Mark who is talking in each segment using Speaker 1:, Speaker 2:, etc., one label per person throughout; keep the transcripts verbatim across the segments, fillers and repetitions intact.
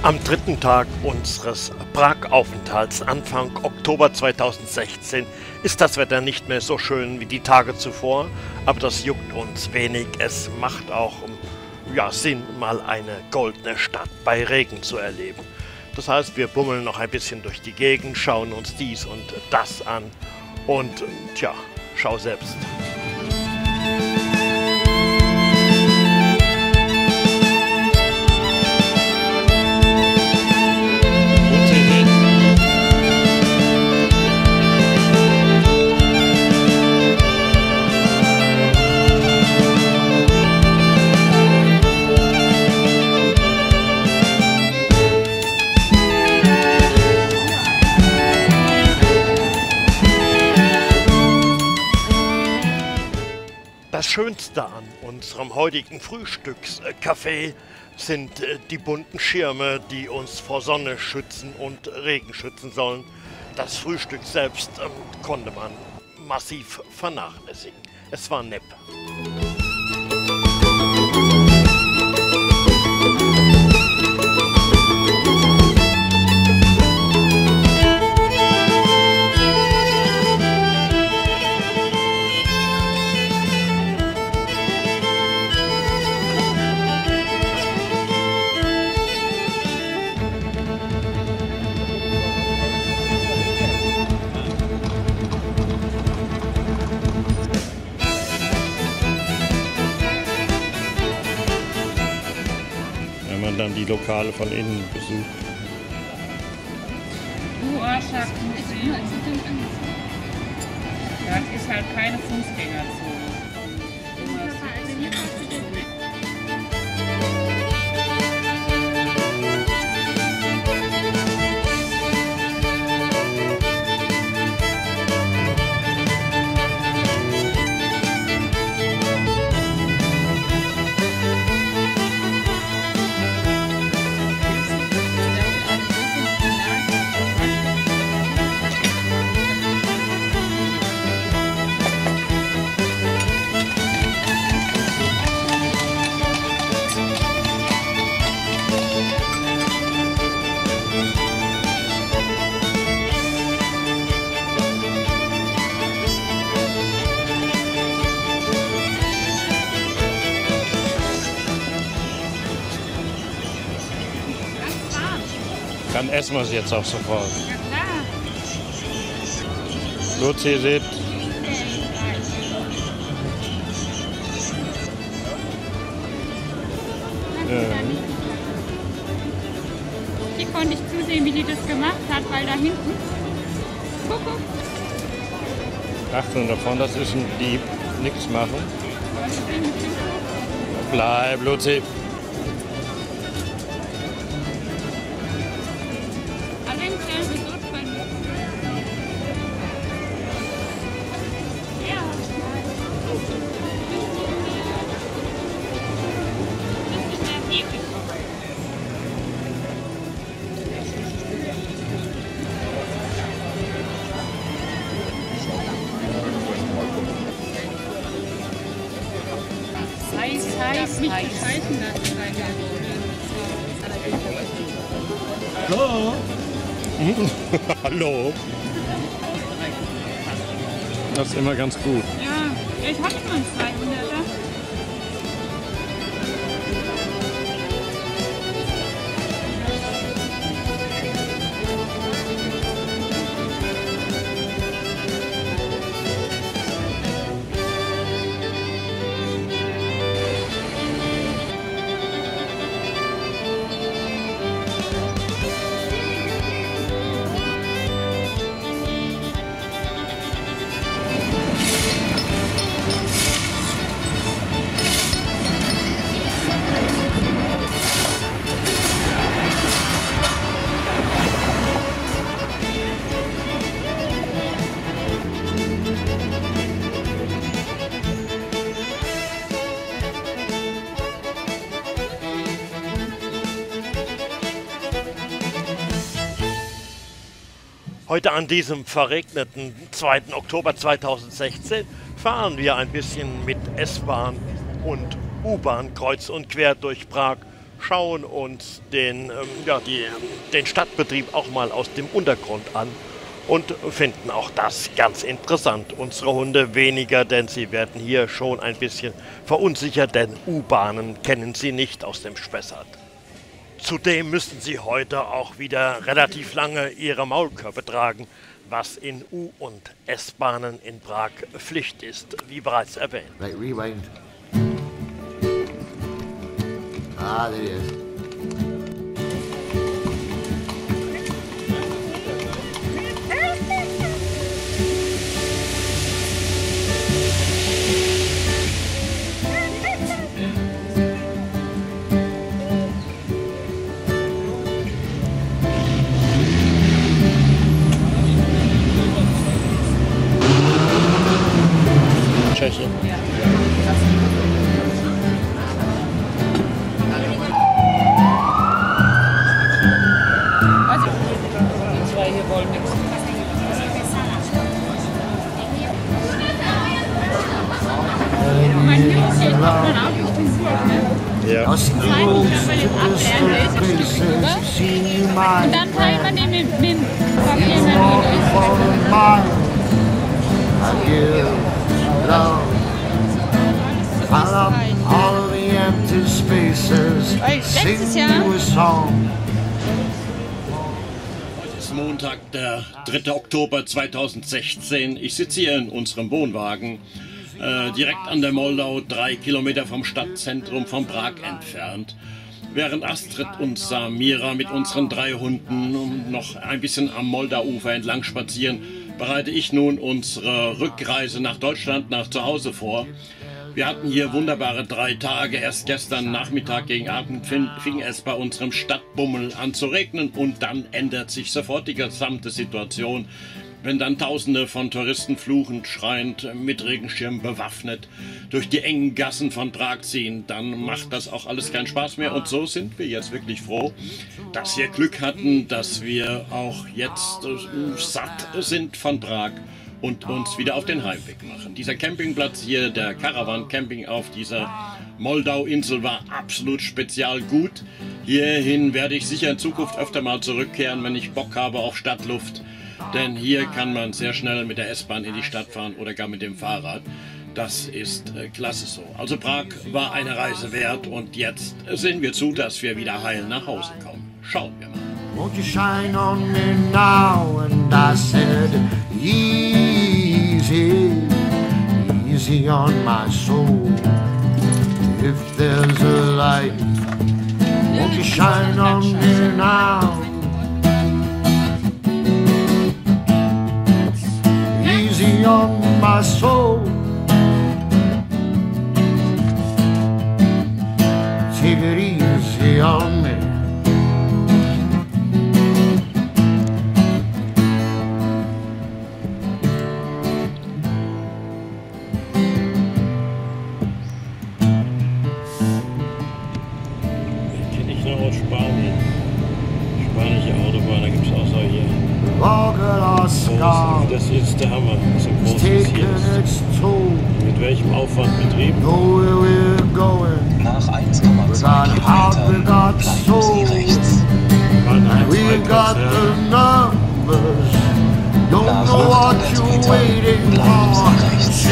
Speaker 1: Am dritten Tag unseres Prag-Aufenthalts, Anfang Oktober zweitausendsechzehn, ist das Wetter nicht mehr so schön wie die Tage zuvor, aber das juckt uns wenig. Es macht auch ja, Sinn, mal eine goldene Stadt bei Regen zu erleben. Das heißt, wir bummeln noch ein bisschen durch die Gegend, schauen uns dies und das an und tja, schau selbst. Das Schönste an unserem heutigen Frühstückscafé sind die bunten Schirme, die uns vor Sonne schützen und Regen schützen sollen. Das Frühstück selbst ähm, konnte man massiv vernachlässigen. Es war nepp.
Speaker 2: Wenn man dann die Lokale von innen besucht.
Speaker 3: Uhrschachmuseum. Das ist halt keine Fußgängerzone.
Speaker 2: Dann essen wir es jetzt auch sofort.
Speaker 3: Ja klar.
Speaker 2: Luzi sieht. Ja.
Speaker 3: Hier konnte ich zusehen, wie die das gemacht hat, weil da hinten, guck, guck.
Speaker 2: Achtung davon, das ist ein Dieb. Nichts machen. Bleib, Luzi.
Speaker 3: Heiß, heiß, nicht bescheißen lassen.
Speaker 1: Hallo.
Speaker 2: Hallo. Das ist immer ganz gut.
Speaker 3: Ja, ich hatte mal einen zweihunderter.
Speaker 1: Heute an diesem verregneten zweiten Oktober zweitausendsechzehn fahren wir ein bisschen mit S-Bahn und U-Bahn kreuz und quer durch Prag, schauen uns den, ähm, ja, die, den Stadtbetrieb auch mal aus dem Untergrund an und finden auch das ganz interessant. Unsere Hunde weniger, denn sie werden hier schon ein bisschen verunsichert, denn U-Bahnen kennen sie nicht aus dem Spessart. Zudem müssen sie heute auch wieder relativ lange ihre Maulkörbe tragen, was in U- und S-Bahnen in Prag Pflicht ist, wie bereits erwähnt.
Speaker 4: Right, rewind. Ah, there it is.
Speaker 2: Tschechien.
Speaker 3: Die zwei hier wollen nichts. Mein Jungs hier kommt man auch durch den Burg, ne?
Speaker 2: Ja.
Speaker 3: Zwei, ich glaube, den ablernen, der ist ein Stück rüber. Und dann teilt man den mit dem Papier, wenn man ist.
Speaker 4: All of the empty spaces,
Speaker 3: Letztes
Speaker 4: sing
Speaker 3: Jahr
Speaker 4: you a song.
Speaker 5: Heute ist Montag, der dritte Oktober zweitausendsechzehn. Ich sitze hier in unserem Wohnwagen, äh, direkt an der Moldau, drei Kilometer vom Stadtzentrum von Prag entfernt. Während Astrid und Samira mit unseren drei Hunden noch ein bisschen am Moldauufer entlang spazieren, bereite ich nun unsere Rückreise nach Deutschland, nach zu Hause vor. Wir hatten hier wunderbare drei Tage. Erst gestern Nachmittag gegen Abend fing es bei unserem Stadtbummel an zu regnen und dann ändert sich sofort die gesamte Situation. Wenn dann Tausende von Touristen fluchend, schreiend, mit Regenschirm bewaffnet durch die engen Gassen von Prag ziehen, dann macht das auch alles keinen Spaß mehr. Und so sind wir jetzt wirklich froh, dass wir Glück hatten, dass wir auch jetzt äh, satt sind von Prag und uns wieder auf den Heimweg machen. Dieser Campingplatz hier, der Caravan Camping auf dieser Moldau-Insel, war absolut spezial gut. Hierhin werde ich sicher in Zukunft öfter mal zurückkehren, wenn ich Bock habe auf Stadtluft. Denn hier kann man sehr schnell mit der S-Bahn in die Stadt fahren oder gar mit dem Fahrrad. Das ist äh, klasse so. Also Prag war eine Reise wert und jetzt sehen wir zu, dass wir wieder heil nach Hause kommen. Schauen wir mal.
Speaker 4: Won't you shine on me now? And I said, easy, easy on my soul. If there's a light, won't you shine on me now? Easy on my soul. Take it easy on me.
Speaker 2: Aus Spanien. Spanische Autobahn, da gibt es auch solche. Groß, das ist der Hammer, so groß wie es hier ist. Mit welchem Aufwand betrieben?
Speaker 6: Nach eins Komma zwei Kilometern bleiben Sie rechts.
Speaker 2: Waren ein, zwei Konzerte.
Speaker 6: Nach achthundert Metern bleiben Sie rechts.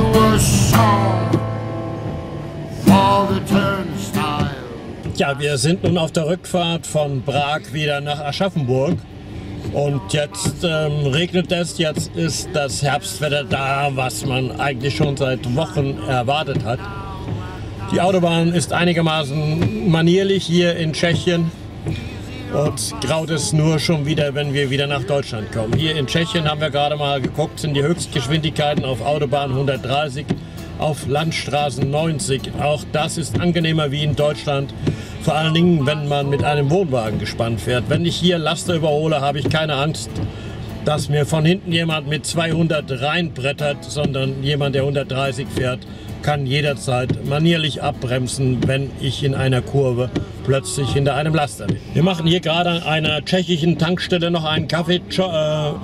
Speaker 2: Ja, wir sind nun auf der Rückfahrt von Prag wieder nach Aschaffenburg und jetzt ähm, regnet es, jetzt ist das Herbstwetter da, was man eigentlich schon seit Wochen erwartet hat. Die Autobahn ist einigermaßen manierlich hier in Tschechien und graut es nur schon wieder, wenn wir wieder nach Deutschland kommen. Hier in Tschechien haben wir gerade mal geguckt, sind die Höchstgeschwindigkeiten auf Autobahn hundertdreißig, auf Landstraßen neunzig. Auch das ist angenehmer wie in Deutschland. Vor allen Dingen, wenn man mit einem Wohnwagen gespannt fährt. Wenn ich hier Laster überhole, habe ich keine Angst, dass mir von hinten jemand mit zweihundert reinbrettert, sondern jemand, der hundertdreißig fährt, kann jederzeit manierlich abbremsen, wenn ich in einer Kurve plötzlich hinter einem Laster bin. Wir machen hier gerade an einer tschechischen Tankstelle noch einen Kaffeestopp.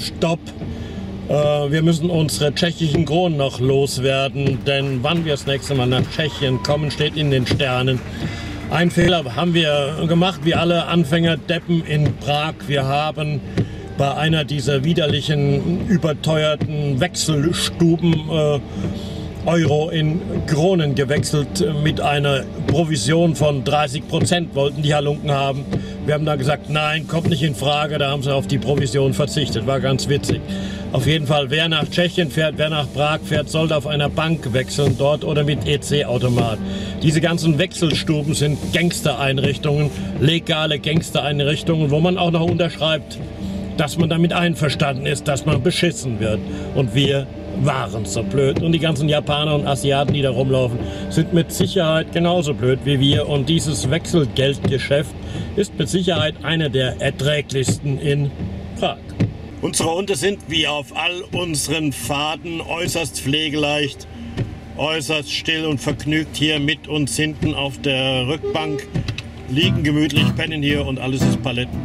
Speaker 2: Wir müssen unsere tschechischen Kronen noch loswerden, denn wann wir das nächste Mal nach Tschechien kommen, steht in den Sternen. Ein Fehler haben wir gemacht, wie alle Anfängerdeppen in Prag. Wir haben bei einer dieser widerlichen, überteuerten Wechselstuben äh, Euro in Kronen gewechselt mit einer Provision von dreißig Prozent, wollten die Halunken haben. Wir haben da gesagt, nein, kommt nicht in Frage, da haben sie auf die Provision verzichtet, war ganz witzig. Auf jeden Fall, wer nach Tschechien fährt, wer nach Prag fährt, sollte auf einer Bank wechseln dort oder mit E C-Automat. Diese ganzen Wechselstuben sind Gangstereinrichtungen, legale Gangstereinrichtungen, wo man auch noch unterschreibt, dass man damit einverstanden ist, dass man beschissen wird. Und wir waren so blöd. Und die ganzen Japaner und Asiaten, die da rumlaufen, sind mit Sicherheit genauso blöd wie wir. Und dieses Wechselgeldgeschäft ist mit Sicherheit einer der erträglichsten in Prag.
Speaker 5: Unsere Hunde sind wie auf all unseren Fahrten äußerst pflegeleicht, äußerst still und vergnügt hier mit uns hinten auf der Rückbank, liegen gemütlich, pennen hier und alles ist Paletten.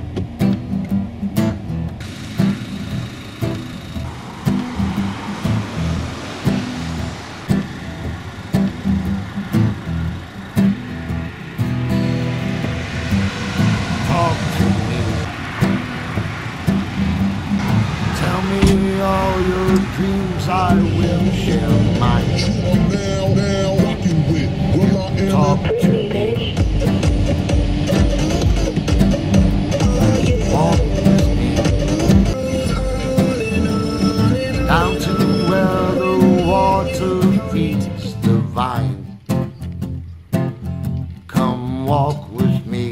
Speaker 4: All your dreams, I will share mine.
Speaker 7: Now, now, rocking with Will I Am.
Speaker 4: Talk to me. Walk with me down to where the water feeds the vine. Come walk with me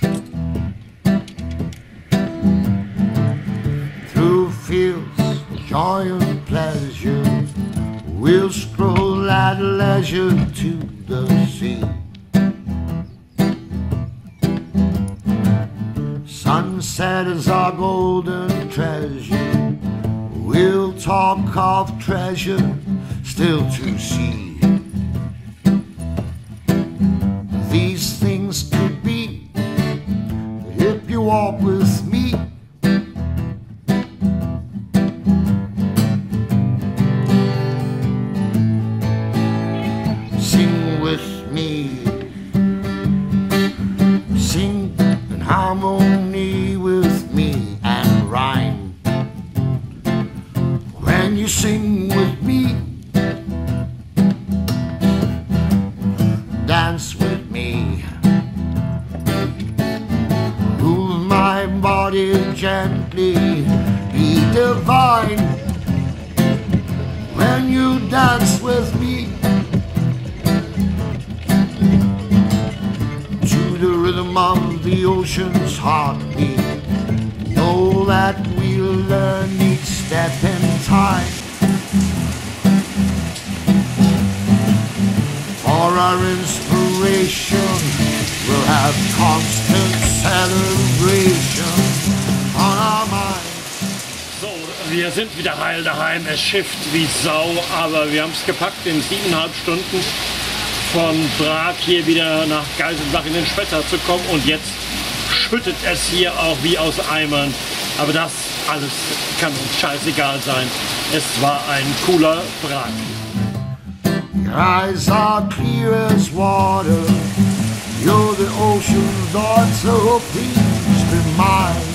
Speaker 4: through fields, joy and pleasure. We'll stroll at leisure to the sea. Sunset is our golden treasure. We'll talk of treasure still to see. These things could be if you walk with me. Sing with me, sing in harmony with me and rhyme. When you sing with me, dance with me, move my body gently, be divine. When you dance with me, the rhythm of the ocean's heartbeat, know that we'll learn each step in time. For our inspiration, we'll have constant celebration on our mind.
Speaker 5: So, wir sind wieder heil daheim, es schifft wie Sau, aber wir haben es gepackt in siebeneinhalb Stunden von Prag hier wieder nach Geiselbach in den Spessart zu kommen und jetzt schüttet es hier auch wie aus Eimern. Aber das alles kann uns scheißegal sein. Es war ein cooler Prag.
Speaker 4: Your eyes are clear as water. You're the ocean's Lord, so please be mine.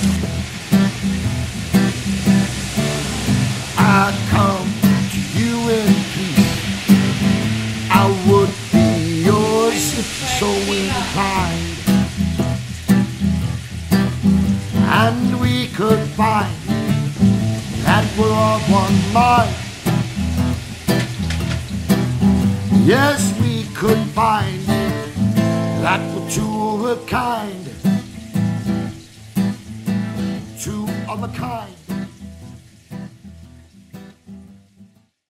Speaker 4: I come to you in peace. I would be yours if so inclined, and we could find that we're of one mind. Yes, we could find that we're two of a kind, two of a kind.